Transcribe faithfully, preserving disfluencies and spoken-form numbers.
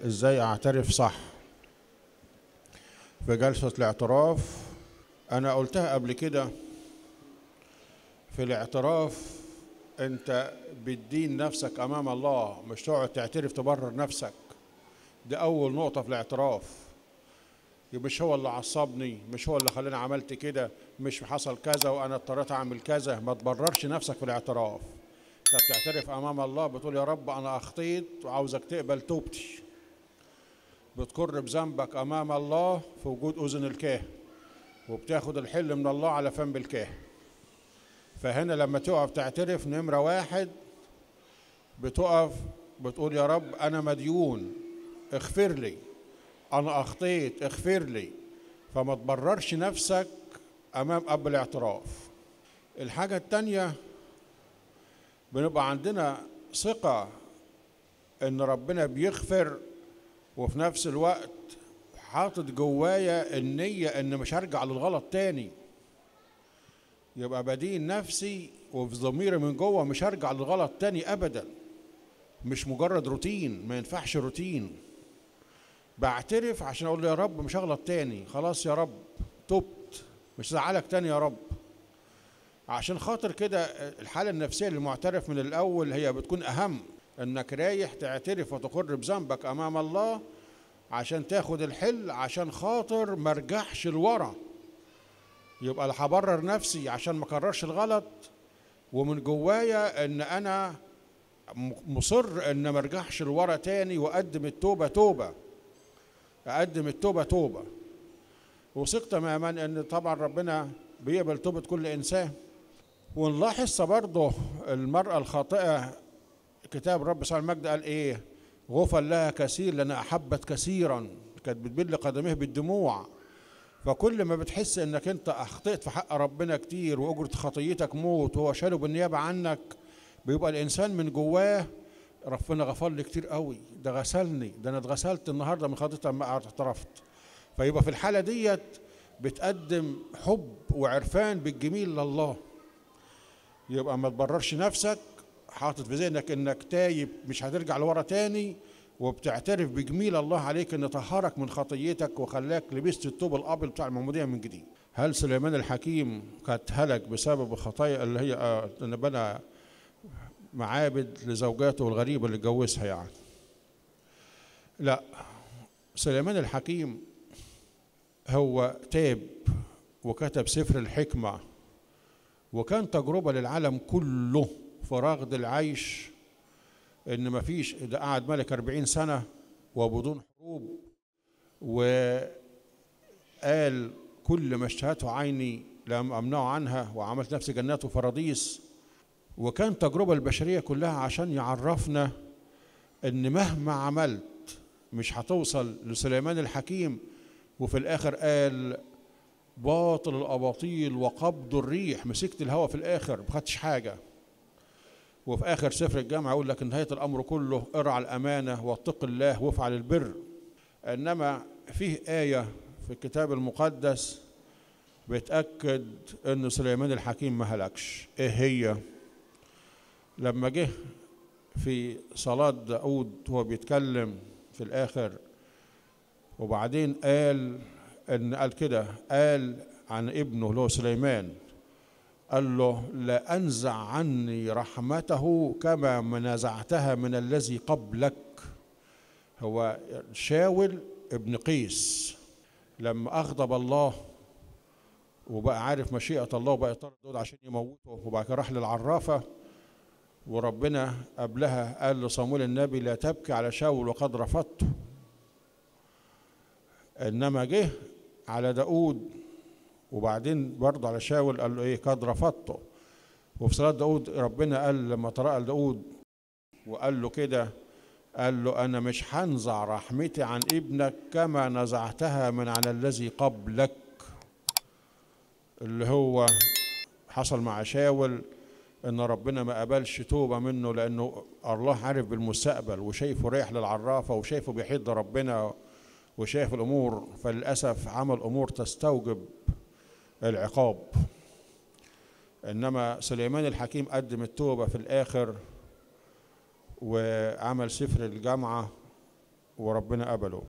ازاي اعترف صح في جلسة الاعتراف. انا قلتها قبل كده، في الاعتراف انت بتدين نفسك امام الله، مش تقعد تعترف تبرر نفسك. دي اول نقطة في الاعتراف. مش هو اللي عصبني، مش هو اللي خلاني عملت كده، مش حصل كذا وانا اضطريت اعمل كذا. ما تبررش نفسك في الاعتراف. انت بتعترف امام الله، بتقول يا رب انا اخطيت وعاوزك تقبل توبتي. بتقر بذنبك امام الله في وجود اذن الكاهن، وبتاخد الحل من الله على فم الكاهن. فهنا لما تقف تعترف، نمرة واحد بتقف بتقول يا رب انا مديون، اغفر لي، انا اخطيت، اغفر لي. فما تبررش نفسك امام اب الاعتراف. الحاجة التانية، بنبقى عندنا ثقة ان ربنا بيغفر، وفي نفس الوقت حاطط جوايا النية ان مش هرجع للغلط تاني. يبقى بدين نفسي وفي ضميري من جوه مش هرجع للغلط تاني ابدا. مش مجرد روتين، ما ينفعش روتين. بعترف عشان اقول له يا رب مش هغلط تاني، خلاص يا رب تبت، مش هزعلك تاني يا رب. عشان خاطر كده الحالة النفسية للمعترف من الاول هي بتكون اهم، انك رايح تعترف وتقر بذنبك امام الله عشان تاخد الحل، عشان خاطر ما ارجعش لورا. يبقى هبرر نفسي عشان ما اكررش الغلط، ومن جوايا ان انا مصر ان ما ارجعش لورا تاني، واقدم التوبه توبه، اقدم التوبه توبه. وثق تماما ان طبعا ربنا بيقبل توبه كل انسان. ونلاحظ برضه المراه الخاطئه، كتاب رب سبحانه المجد قال ايه؟ غفر لها كثير لان احبت كثيرا. كانت بتبل قدميه بالدموع. فكل ما بتحس انك انت اخطئت في حق ربنا كتير واجرة خطيتك موت وهو شاله بالنيابه عنك، بيبقى الانسان من جواه ربنا غفر لي كتير قوي، ده غسلني، ده انا اتغسلت النهارده من خطيتي لما اعترفت. فيبقى في الحاله ديت بتقدم حب وعرفان بالجميل لله. يبقى ما تبررش نفسك، حاطط في ذهنك انك تايب مش هترجع لورا تاني، وبتعترف بجميل الله عليك ان طهرك من خطيتك وخلاك لبست الثوب الابيض بتاع المعموديه من جديد. هل سليمان الحكيم كانت هلك بسبب الخطايا اللي هي آه ان بنى معابد لزوجاته الغريبه اللي اتجوزها يعني؟ لا، سليمان الحكيم هو تاب وكتب سفر الحكمه، وكان تجربه للعالم كله في رغد العيش. ان ما فيش، ده قعد ملك أربعين سنه وبدون حروب، وقال كل ما اشتهته عيني لم امنعه عنها، وعملت نفسي جنات وفراديس. وكان تجربه البشريه كلها عشان يعرفنا ان مهما عملت مش هتوصل لسليمان الحكيم. وفي الاخر قال باطل الاباطيل وقبض الريح، مسكت الهوى في الاخر ما خدتش حاجه. وفي آخر سفر الجامعة يقول لك نهاية الأمر كله ارعى الأمانة واتق الله وافعل البر. إنما فيه آية في الكتاب المقدس بتأكد إن سليمان الحكيم ما هلكش. إيه هي؟ لما جه في صلاة داود هو بيتكلم في الآخر، وبعدين قال إن قال كده، قال عن ابنه اللي هو سليمان، قال له لا أنزع عني رحمته كما نزعتها من الذي قبلك. هو شاول ابن قيس لما أغضب الله وبقى عارف مشيئة الله وبقى يطرد داود عشان يموته، وبعد كده راح للعرافة، وربنا قبلها قال لصمويل النبي لا تبكي على شاول وقد رفضته. إنما جه على داود وبعدين برضه على شاول قال له ايه؟ قد رفضته. وفي صلاة داود ربنا قال لما ترأى لداود وقال له كده، قال له انا مش هنزع رحمتي عن ابنك كما نزعتها من عن الذي قبلك. اللي هو حصل مع شاول ان ربنا ما قبلش توبة منه، لانه الله عارف بالمستقبل وشايفه رايح للعرافة وشايفه بيحد ربنا وشايف الامور، فللاسف عمل امور تستوجب العقاب. إنما سليمان الحكيم قدم التوبة في الآخر وعمل سفر الجامعة وربنا قبله.